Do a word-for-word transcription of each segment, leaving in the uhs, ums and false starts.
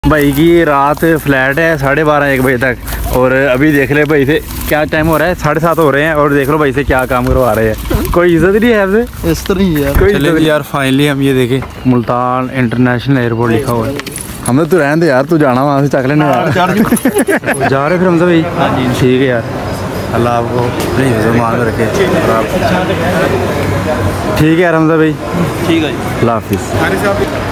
भाई की रात फ्लैट है साढ़े बारह एक बजे तक और अभी देख ले भाई से क्या टाइम हो रहा है, साढ़े सात हो रहे हैं और देख लो भाई से क्या काम करवा रहे हैं। कोई इज्जत नहीं है आपसे, इस तरह ही है कोई इज्जत नहीं यार। फाइनली हम ये देखे मुल्तान इंटरनेशनल एयरपोर्ट लिखा हुआ है। हमें तो रहने दे यार, तू जाना वहाँ से चक लेना यार। जा रहे फिर हम तो भाई। हाँ जी ठीक है यार, अल्लाह आपको नहीं मान रखे। ठीक है यार हमजा भाई, ठीक है, अल्लाह हाफिज़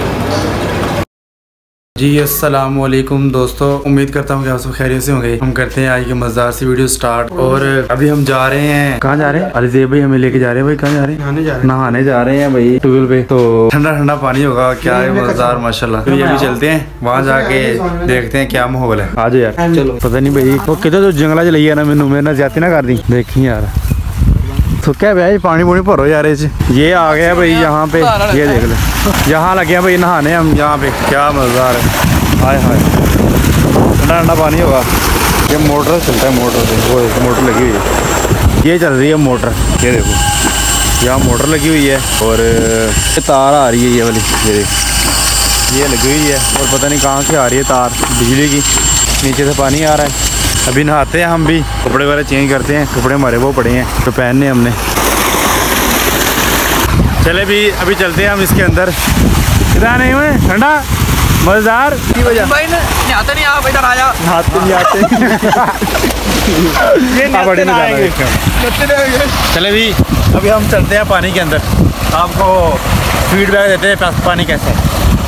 जी। अस्सलाम वालेकुम दोस्तों, उम्मीद करता हूँ कि आप सब खैरियत से होंगे। हम करते हैं आज की मज़ेदार सी वीडियो स्टार्ट। और अभी हम जा रहे हैं, कहाँ जा रहे हैं? अलीज़ेब भाई हमें लेके जा रहे हैं। भाई कहाँ जा रहे हैं? नहाने जा रहे हैं। नहाने जा रहे हैं भाई ट्यूबवेल पे, तो ठंडा ठंडा पानी होगा, क्या है मज़ेदार माशाल्लाह। तो ये भी चलते हैं वहाँ जाके देखते हैं क्या माहौल है। आ जाओ यार, चलो। पता नहीं भाई वो कितने तो जंगला च लिया ना, मैनू मेरे ना ज्यादा ना कर दी। देखी यार तो क्या भाई पानी पूनी भरो यार। ये आ गया भाई यहाँ पे, ये देख ले यहाँ लगे हैं भाई नहाने हम यहाँ पे। क्या मज़ेदार है, हाय हाय ठंडा ठंडा पानी होगा। ये मोटर चलता है, मोटर से वो एक मोटर लगी हुई है, ये चल रही है मोटर। ये देखो यहाँ मोटर लगी हुई है और ये तार आ रही है ये वाली, ये ये लगी हुई है और पता नहीं कहाँ से आ रही है तार बिजली की। नीचे से पानी आ रहा है। अभी नहाते हैं हम भी, कपड़े वगैरह चेंज करते हैं। कपड़े हमारे वो पड़े हैं तो पहनने हमने। चले भी अभी चलते हैं हम इसके अंदर। इधर नहीं हुए ठंडा मजेदार की वजह भाई नहाते नहीं आप इधर आया। नहाते नहीं आते ये बड़े चले भी अभी हम चलते हैं पानी के अंदर, आपको फीडबैक देते हैं पानी कैसा है।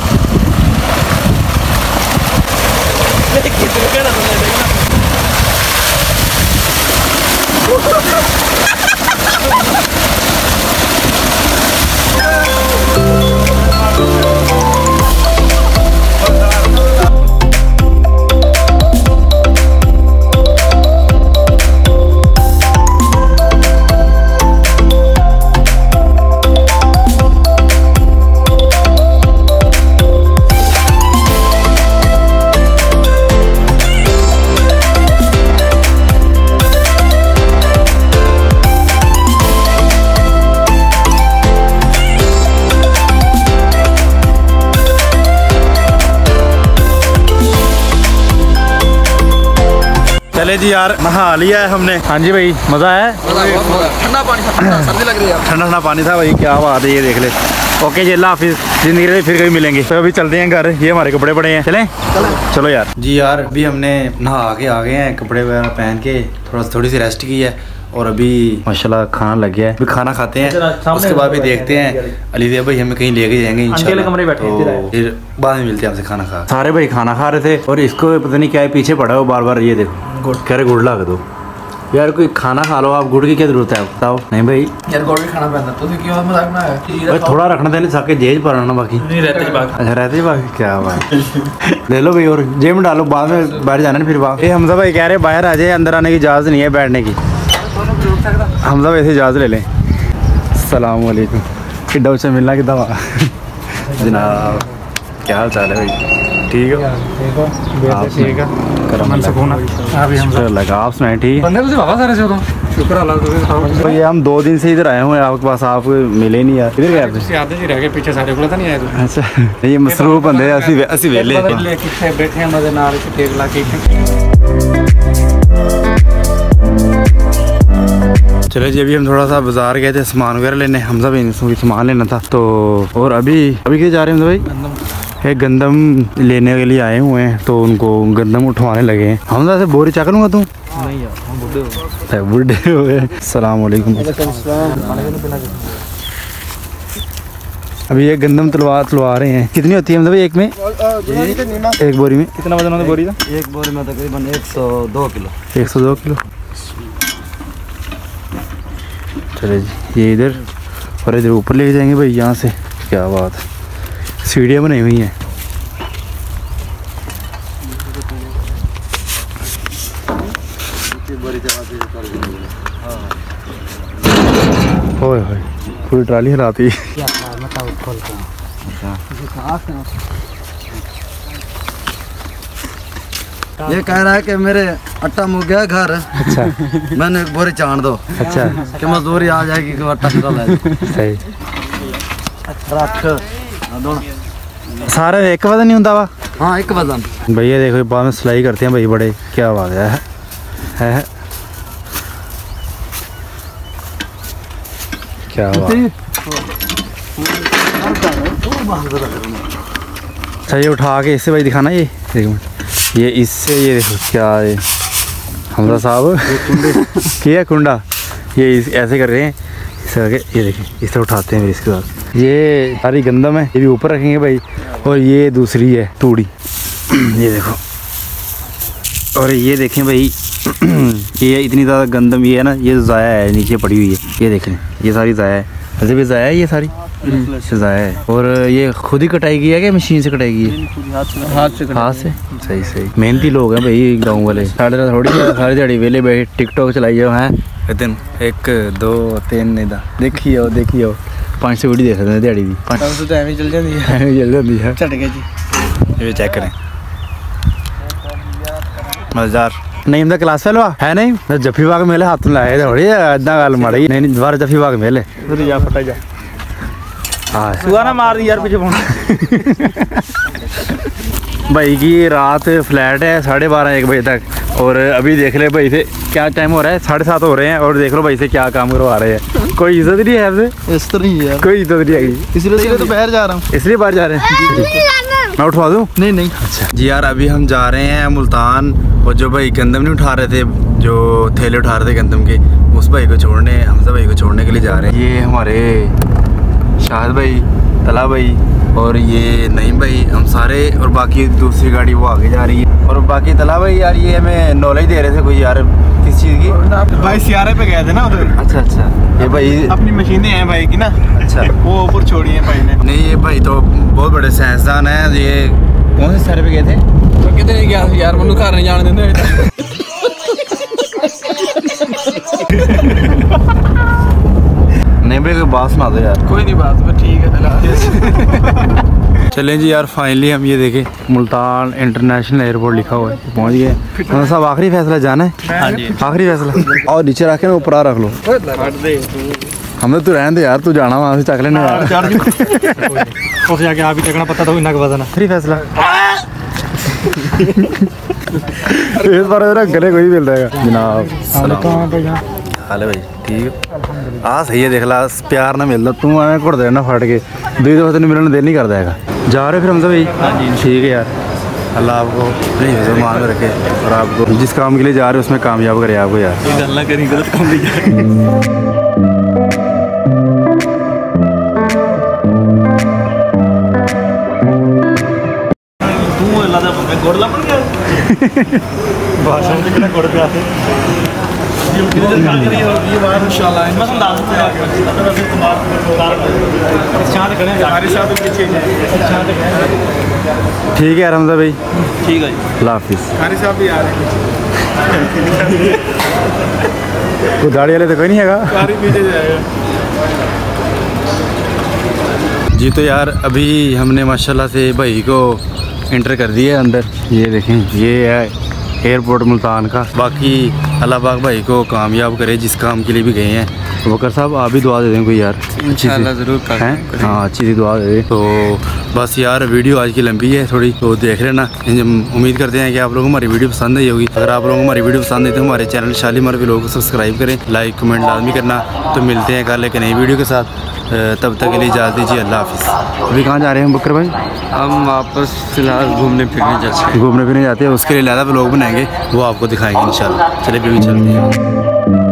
चले जी यार, नहा लिया है हमने। हाँ जी भाई मज़ा आया, ठंडा पानी था, सर्दी लग रही है। ठंडा ठंडा पानी था भाई, क्या बात है। ये देख ले। ओके जी, अल्लाह हाफिज़, जिंदगी में फिर कभी मिलेंगे। तो अभी चलते हैं घर, ये हमारे कपड़े पड़े हैं। चलें चलो यार जी। यार अभी हमने नहा के आ गए हैं, कपड़े वगैरह पहन के थोड़ा थोड़ी सी रेस्ट की है और अभी माशाल्लाह खाना लग गया है। अभी खाना खाते हैं, उसके बाद भी देखते हैं अलीज़ेब भाई हमें कहीं लेके जाएंगे इंशाल्लाह। कमरे बैठे तो फिर बाद में मिलते हैं आपसे खाना खा। सारे भाई खाना खा रहे थे और इसको पता नहीं क्या है पीछे पड़ा हो बार बार। ये देखो कह रहे गुड़ ला के दो यार, कोई खाना खा लो आप, गुड़ की क्या जरूरत है बताओ। नहीं भाई यार गुड़ भी खाना पैदा तो क्यों मजाक ना है भाई, थोड़ा रखना देने साके जेज पर ना बाकी नहीं रहते बाकी। अच्छा रहते बाकी, क्या बात ले लो भाई और जेब में डालो, बाद में बाहर जाना फिर बाहर। ये हमजा भाई कह रहे बाहर आ जाए, अंदर आने की इजाज़त नहीं है बैठने की। हमजा वैसे इजाज़त ले लें। अस्सलाम वालेकुम, किड्डा उसे मिलना कितना हुआ जनाब, क्या हाल चाल है भाई? ठीक है आप ठीक है, करम सुकून लगा। आप सुनाए ठीक है? शुक्र अल्लाह। तो ये हम दो दिन से इधर आए हुए हैं आपके पास, आप मिले नहीं यार। इधर गए आते ही रह गए पीछे सारे को नहीं आए। अच्छा ये मसरूफ बंदे असि असि वेले बैठे हैं मजे नाल टेक ला के। चलो जी अभी हम थोड़ा सा बाजार गए थे सामान वगैरह लेने, हमजा भी सामान लेना था तो। और अभी अभी क्या जा रहे हैं भाई? एक गंदम लेने के लिए आए हुए हैं तो उनको गंदम उठवाने लगे हैं। हमजा से बोरी चक लूँगा तू? नहीं यार बुढ़े हो गए। अस्सलाम वालेकुम। अभी ये गंदम तलवा तलवा रहे हैं। कितनी होती है मतलब एक में? एक बोरी में कितना वजन होता है बोरी का? एक बोरी में तकरीबन एक सौ दो किलो। एक सौ दो किलो। चले जी ये इधर और इधर ऊपर लेके जाएंगे भाई यहाँ से। क्या बात है, सीढ़ियाँ बनाई हुई हैं। होए होए पूरी ट्राली हिलाती है। ये कह रहा है कि मेरे आटा मुक गया घर। अच्छा मैंने एक बोरी चाण दो। अच्छा कि मजदूरी आ जाएगी कि आटा निकल आएगा। सही रख सारे एक वजन नहीं होता वा हाँ एक वजन। भैया देखो बाद में सिलाई करते हैं भाई बड़े, क्या बात है, है, है। क्या बात। अच्छा ये उठा के इससे भाई दिखाना, ये देखो ये इससे, ये देखो क्या है हमजा साहब किया कुंडा, ये इस, ऐसे कर रहे हैं इससे करके, ये देखिए इससे उठाते हैं इसके साथ। ये सारी गंदम है, ये भी ऊपर रखेंगे भाई, और ये दूसरी है तूड़ी ये देखो, और ये देखें भाई ये इतनी ज़्यादा गंदम ये है ना, ये ज़ाया है नीचे पड़ी हुई है, ये देखें ये सारी ज़ाया है, वैसे भी ज़ाया है ये सारी ज़ाया है। और ये खुद ही कटाई की है कि मशीन से कटाई की है? हाथ से हाथ से सही सही मेहनती लोग हैं भाई गाँव वाले, साढ़े रात थोड़ी सारी दिहाड़ी वेले बैठे टिकटॉक चलाई जाओ हैं दिन एक दो तीन नहीं था, देखी आओ देखी आओ पाँच सौ वीडियो देख सकते हैं दिहाड़ी भी, तो एवं चल जाती है, चल जाती है। चट गया जी, ये चेक करें मजेदार नहीं हमदा क्लास फेल हुआ है नहीं, मैं जफी बाग मेले हाथ में लाए थोड़ी इतना गल माड़ी नहीं, दोबारा जफी बाग मेले जा फटा जा हाँ सुहा ना मार दी यार पीछे फोन भाई की रात फ्लैट है साढ़े बारह एक बजे तक, और अभी देख ले भाई से क्या टाइम हो रहा है, साढ़े सात हो रहे हैं, और देख लो भाई से क्या काम करवा रहे हैं। कोई इज्जत नहीं है आपसे, इस तरह ही है, कोई इज्जत नहीं आएगी, इसलिए तो बाहर जा रहा हूँ, इसलिए बाहर जा रहे हैं। मैं उठवा दूँ? नहीं नहीं। अच्छा जी यार अभी हम जा रहे हैं मुल्तान, और जो भाई गंदम नहीं उठा रहे थे, जो थैले उठा रहे थे गंदम के, उस भाई को छोड़ने, हमजा भाई को छोड़ने के लिए जा रहे हैं। ये हमारे शाहिद भाई, तला भाई और ये नईम भाई, हम सारे, और बाकी दूसरी गाड़ी वो आगे जा रही है, और बाकी तला भाई यार ये हमें नॉलेज दे रहे थे कोई यार किस चीज़ की, भाई सियारे पे गए थे ना उधर। अच्छा अच्छा ये भाई अपनी मशीनें हैं भाई की ना, अच्छा वो ऊपर छोड़ी है भाई ने। नहीं ये भाई तो बहुत बड़े साइंसदान हैं, ये कौन से सियारे पे गए थे? तो कितने गया यार, मनु घर नहीं जाने देंगे। नहीं भाई कोई बात सुना दो यार। कोई नहीं बात, बस ठीक है फिलहाल। चलें जी यार फाइनली हम ये देखें मुल्तान इंटरनेशनल एयरपोर्ट लिखा हुआ है, पहुंच गए। मतलब साहब आखिरी फैसला जाना है? आखिरी फैसला, और नीचे रखे ना ऊपर आ रख लो, हमें तो रहने दे यार, तू जाना वहाँ से चक लेने यार, उस जाके आप ही चकना पता था इतना का वजन है। आखिरी फैसला इस बार मेरा गले कोई मिल जाएगा जनाब। हाले भाई ठीक हाँ सही है, देख ला प्यार ना मिलता, तू आए घुड़ देना फट के, दो दो तेन मिलने दिल नहीं कर देगा। जा रहे फिर हमसे भाई? हाँ जी ठीक है यार, अल्लाह आपको नहीं मान में रखे, और आपको जिस काम के लिए जा रहे हो उसमें कामयाब करे आपको यार। गल ना करी, गलत काम नहीं जा। तू अल्लाह दा बंदा गोड़ ला पड़ गया भाषण में कितना गोड़ पे आते ये बात इंशाल्लाह बस अंदाज से आ गया तो वैसे तुम्हारे शांत करें हमारे साथ पीछे शांत करें। ठीक है रमजा भाई, ठीक है जी, अल्लाह हाफिज़। हमारे साथ भी आ रहे हैं, कोई गाड़ी वाले तो कोई नहीं है गाड़ी पीछे जाएगा जी। तो यार अभी हमने माशाल्लाह से भाई को इंटर कर दिया अंदर, ये देखें ये है एयरपोर्ट मुल्तान का। बाकी अल्लाह पाक भाई को कामयाब करे जिस काम के लिए भी गए हैं। वकर साहब आप भी दुआ दे दें कोई यार, इंशाल्लाह ज़रूर हैं, हाँ अच्छी सी दुआ दे दें। तो बस यार वीडियो आज की लंबी है थोड़ी, तो देख लेना, उम्मीद करते हैं कि आप लोगों को हमारी वीडियो पसंद आई होगी। अगर आप लोगों को हमारी वीडियो पसंद आई तो हमारे चैनल शालीमार व्लॉग को सब्सक्राइब करें, लाइक कमेंट लाजमी करना। तो मिलते हैं कल एक नई वीडियो के साथ, तब तक के लिए इजाज़त दीजिए, अल्लाह हाफिज़। अभी कहाँ जा रहे हैं बकर भाई? हम वापस फिलहाल घूमने फिरने जाते हैं, घूमने फिरने जाते हैं, उसके लिए ज़्यादा व्लॉग बनाएंगे, वो आपको दिखाएंगे इंशाल्लाह। चलिए भी चलते हैं।